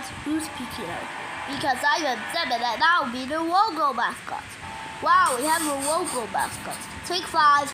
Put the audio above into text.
mascot, who's picking up? Because I am Zebed and I'll be the logo mascot. Wow, we have a logo mascot. Take 5.